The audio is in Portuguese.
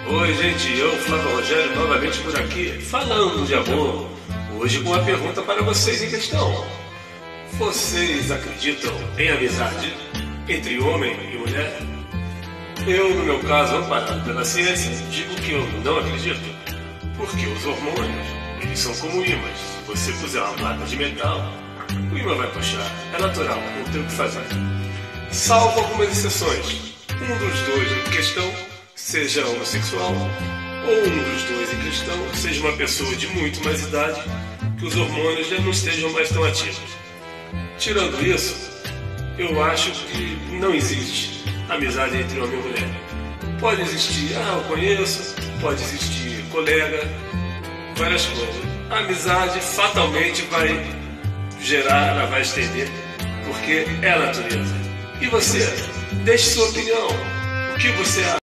Oi, gente, eu, Flávio Rogério, novamente por aqui, falando de amor. Hoje com uma pergunta para vocês em questão. Vocês acreditam em amizade entre homem e mulher? Eu, no meu caso, amparado pela ciência, digo que eu não acredito, porque os hormônios, eles são como ímãs. Se você puser uma placa de metal, o imã vai puxar. É natural, não tem o que fazer. Salvo algumas exceções. Um dos dois em questão seja homossexual, ou um dos dois em questão seja uma pessoa de muito mais idade, que os hormônios já não estejam mais tão ativos. Tirando isso, eu acho que não existe amizade entre homem e mulher. Pode existir, eu conheço, pode existir colega, várias coisas. A amizade fatalmente vai gerar, ela vai estender, porque é a natureza. E você? Deixe sua opinião. O que você acha?